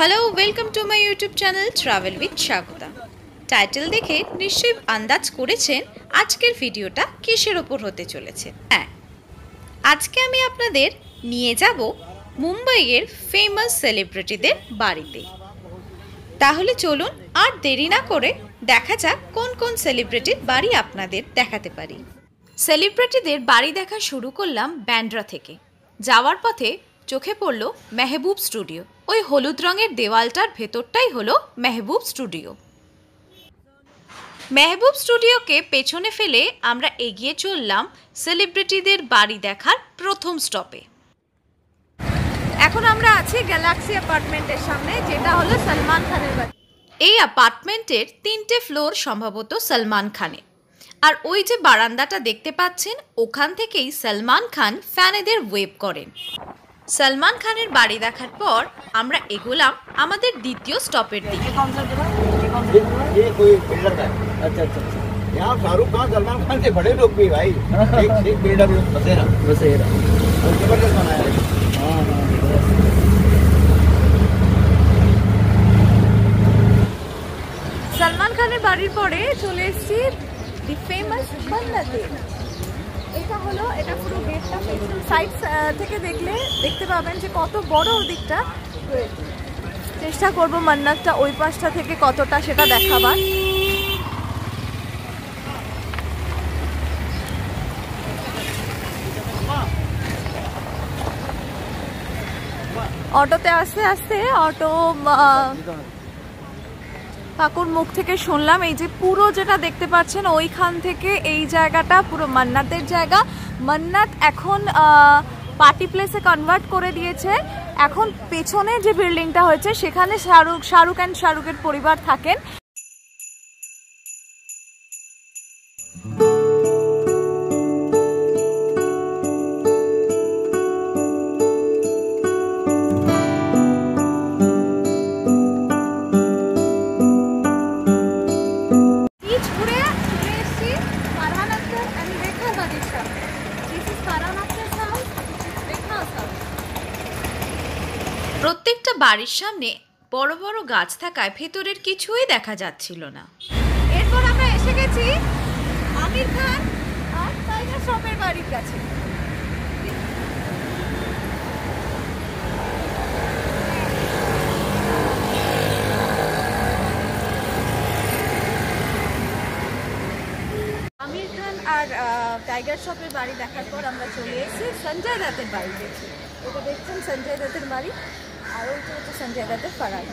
Hello welcome to my YouTube channel travel with Swagata. Title देखे निश्चय आंदाज करेছেন আজকের ভিডিওটা কিসের উপর হতে চলেছে। হ্যাঁ, আজকে আমি আপনাদের নিয়ে যাব মুম্বাইয়ের ফেমাস সেলিব্রিটিদের বাড়িতে। তাহলে চলুন আর দেরি না করে দেখা যাক কোন কোন সেলিব্রিটির বাড়ি আপনাদের দেখাতে পারি। সেলিব্রিটিদের বাড়ি দেখা শুরু করলাম ব্যান্ড্রা থেকে। যাওয়ার পথে চোখে পড়ল মেহবুব স্টুডিও। ওই হলুদ রঙের দেওয়ালটার ভেতরটাই হলো মেহবুব স্টুডিও। মেহবুব স্টুডিওকে পেছনে ফেলে আমরা এগিয়ে চললাম সেলিব্রিটিদের বাড়ি দেখার প্রথম স্টপে। এখন আমরা আছি গ্যালাক্সি অ্যাপার্টমেন্টের সামনে, যেটা হলো সলমান খানের বাড়ি। এই অ্যাপার্টমেন্টের 3টে ফ্লোর সম্ভবত সলমান খানের। আর ওই যে বারান্দাটা দেখতে পাচ্ছেন, ওখান থেকেই সলমান খান ফ্যানেদের ওয়েভ করেন। সলমান খানের বাড়ি দেখার পর আমরা এগোলাম আমাদের দ্বিতীয় স্টপের দিকে। यहाँ शाहरुख खान सलमान खान से बड़े लोग भी भाई एक बिल्डर बसेरा जबरदस्त बनाया है। সলমান খানের বাড়ির পরে চলে এসেছি দি ফেমাস মান্নাতে। এটা পুরো গেটটা সাইড থেকে দেখতে পাবেন যে কত বড় ওদিকটা। চেষ্টা করব মান্নাতটা ওই পাশটা থেকে কতটা সেটা দেখাবার। অটোতে আস্তে আস্তে কাকুর মুখ থেকে শুনলাম এই যে পুরো যেটা দেখতে পাচ্ছেন ওইখান থেকে এই জায়গাটা পুরো মান্নাতের জায়গা। মান্নাত এখন পার্টি প্লেসে কনভার্ট করে দিয়েছে। এখন পেছনে যে বিল্ডিংটা হয়েছে সেখানে শাহরুখের পরিবার থাকেন। প্রত্যেকটা বাড়ির সামনে বড় বড় গাছ থাকায় ভেতরের কিছুই দেখা যাচ্ছিল না। এরপর আমরা এসে গেছি আমির খান আর টাইগার শ্রফের বাড়ির কাছে। আমির খান আর টাইগার শ্রফের বাড়ি দেখার পর আমরা চলে এসেছি সঞ্জয় দত্তের বাড়িতে। এটা দেখছেন সঞ্জয় দত্তের বাড়ি, আর ওইটা হচ্ছে সঞ্জয় দত্তের পাড়ায়।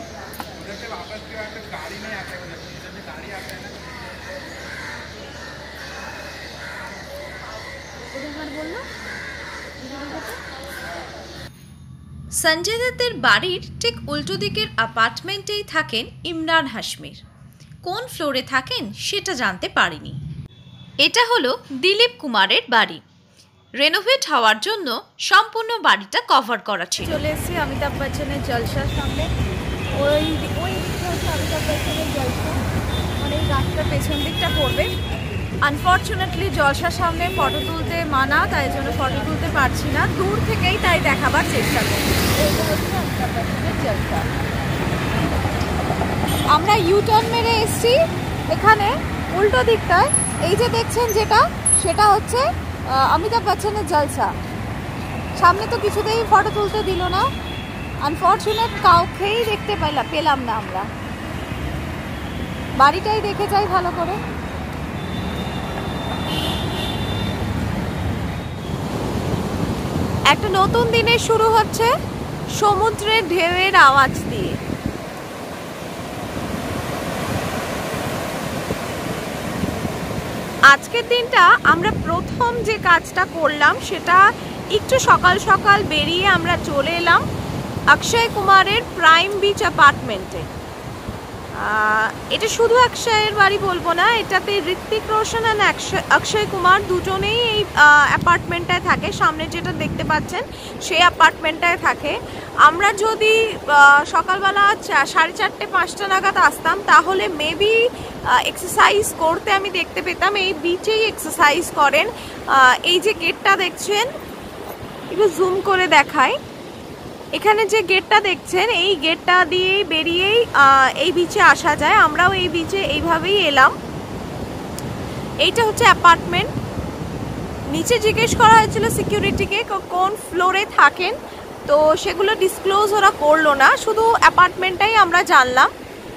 সঞ্জয় দত্তের বাড়ির ঠিক উল্টো দিকের অ্যাপার্টমেন্টেই থাকেন ইমরান হাশমির। কোন ফ্লোরে থাকেন সেটা জানতে পারিনি। এটা হলো দিলীপ কুমারের বাড়ি। রেনোভেট হওয়ার জন্য সম্পূর্ণ বাড়িটা কভার করা ছিল। চলে এসেছি অমিতাভ বচ্চনের জলসার সামনে। ওই দিকটা হচ্ছে অমিতাভ বচ্চনের জলসা, মানে এই রাস্তার পেছন দিকটা পড়বে। আনফর্চুনেটলি জলসার সামনে ফটো তুলতে মানা, তাই জন্য ফটো তুলতে পারছি না। দূর থেকেই তাই দেখাবার চেষ্টা করি। এইটা হচ্ছে অমিতাভ বচ্চনের জলসা। আমরা ইউটার্ন মেরে এসেছি এখানে উল্টো দিকটায়। এই যে দেখছেন সেটা হচ্ছে অমিতাভ বচ্চনের জলসা। সামনে তো কিছুতেই ফটো তুলতে দিল না। আনফর্চুনেট, কাউকেই দেখতে পেলাম না আমরা। বাড়িটাই দেখে যাই ভালো করে। একটা নতুন দিনের শুরু হচ্ছে সমুদ্রের ঢেউয়ের আওয়াজ দিয়ে। আজকের দিনটা আমরা প্রথম যে কাজটা করলাম সেটা একটু সকাল সকাল বেরিয়ে আমরা চলে এলাম অক্ষয় কুমারের প্রাইম বিচ অ্যাপার্টমেন্টে। এটা শুধু অক্ষয়ের বাড়ি বলবো না, এটাতে ঋত্বিক রোশন আর অক্ষয় কুমার দুজনেই এই অ্যাপার্টমেন্টটায় থাকে। সামনে যেটা দেখতে পাচ্ছেন সেই অ্যাপার্টমেন্টটায় থাকে। আমরা যদি সকালবেলা 4:30-5টা নাগাদ আসতাম তাহলে মেবি এক্সারসাইজ করতে আমি দেখতে পেতাম। এই বিচেই এক্সারসাইজ করেন। এই যে গেটটা দেখছেন, একটু জুম করে দেখায়। এখানে যে গেটটা দেখছেন এই গেটটা দিয়েই বেরিয়েই এই বিচে আসা যায়। আমরাও এই বিচে এইভাবেই এলাম। এইটা হচ্ছে অ্যাপার্টমেন্ট। নিচে জিজ্ঞেস করা হয়েছিল সিকিউরিটিকে কোন ফ্লোরে থাকেন, তো সেগুলো ডিসক্লোজ ওরা করলো না, শুধু অ্যাপার্টমেন্টটাই আমরা জানলাম।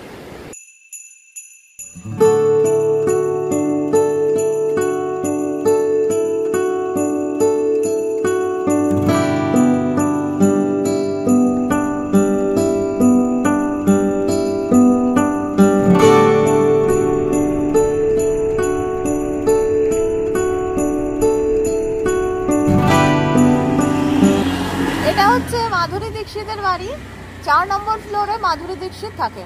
এটা হচ্ছে মাধুরী দীক্ষিতের বাড়ি। 4 নম্বর ফ্লোরে মাধুরী দীক্ষিত থাকেন।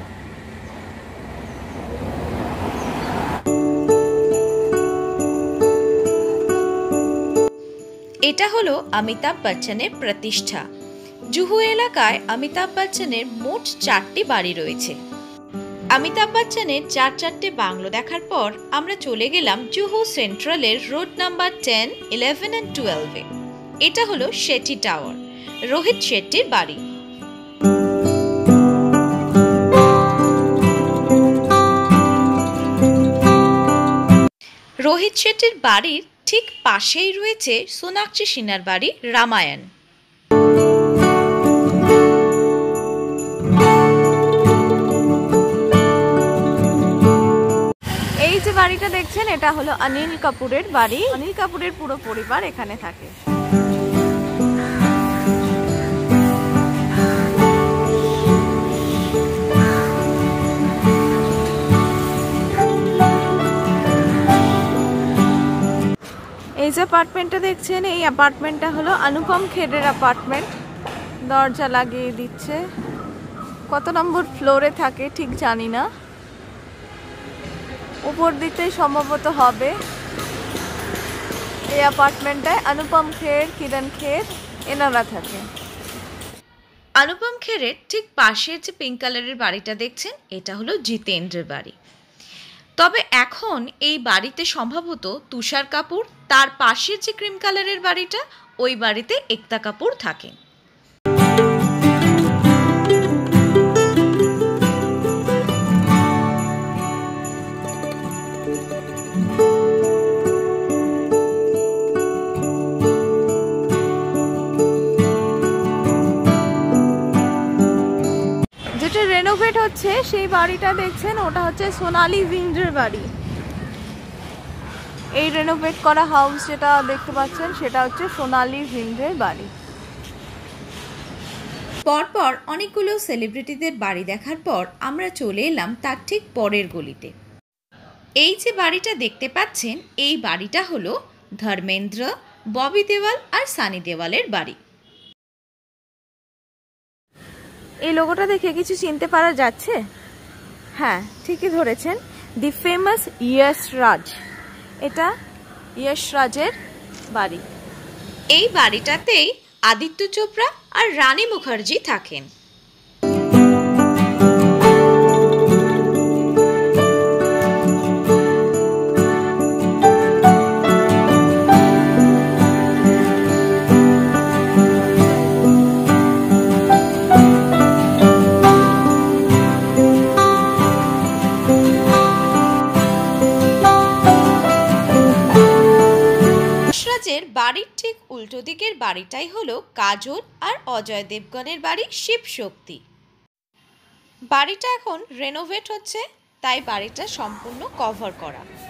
এটা হলো অমিতাভ বচ্চনের প্রতিষ্ঠা। জুহু এলাকায় অমিতাভ বচ্চনের মোট 4টি বাড়ি রয়েছে। অমিতাভ বচ্চনের 4 বাংলো দেখার পর আমরা চলে গেলাম জুহু সেন্ট্রালের রোড নাম্বার 10, 11 and 12-এ। এটা হলো শেট্টি টাওয়ার, রোহিত শেট্টির বাড়ি। রোহিত শেট্টির বাড়ির ঠিক পাশেই রয়েছে সোনাক্ষী সিনহার বাড়ি রামায়ণ। এই যে বাড়িটা দেখছেন এটা হলো অনিল কাপুরের বাড়ি। অনিল কাপুরের পুরো পরিবার এখানে থাকে। এই যে অ্যাপার্টমেন্টটা দেখছেন এই অ্যাপার্টমেন্টটা হলো অনুপম খেরের অ্যাপার্টমেন্ট। দরজা লাগিয়ে দিচ্ছে। কত নম্বর ফ্লোরে থাকে ঠিক জানি না, উপর দিকটাই সম্ভবত হবে। এই অ্যাপার্টমেন্টটায় অনুপম খের, কিরণ খের এনারা থাকে। অনুপম খেরের ঠিক পাশের যে পিঙ্ক কালারের বাড়িটা দেখছেন এটা হলো জিতেন্দ্রের বাড়ি। তবে এখন এই বাড়িতে সম্ভবত তুষার কাপুর, তার পাশের যে ক্রিম কালারের বাড়িটা ওই বাড়িতে একতা কাপুর থাকেন। যেটা রেনোভেট হচ্ছে সেই বাড়িটা দেখছেন ওটা হচ্ছে সোনালী ভিন্ডের বাড়ি। এই রেনোভেট করা হাউস যেটা দেখতে পাচ্ছেন সেটা হচ্ছে সোনালী ভিন্ডের বাড়ি। পরপর অনেকগুলো সেলিব্রিটিদের বাড়ি দেখার পর আমরা চলে এলাম তার ঠিক পরের গলিতে। এই যে বাড়িটা দেখতে পাচ্ছেন এই বাড়িটা হলো ধর্মেন্দ্র, ববি দেওয়াল আর সানি দেওয়ালের বাড়ি। এই লোগোটা দেখে কিছু চিনতে পারা যাচ্ছে? হ্যাঁ, ঠিকই ধরেছেন, দি ফেমাস ইয়শ রাজ। এটা ইয়শ রাজের বাড়ি। এই বাড়িটাতেই আদিত্য চোপড়া আর রানী মুখার্জি থাকেন। বাড়ির ঠিক উল্টো দিকের বাড়িটাই হলো কাজল আর অজয় দেবগনের বাড়ি শিব শক্তি। বাড়িটা এখন রেনোভেট হচ্ছে, তাই বাড়িটা সম্পূর্ণ কভার করা।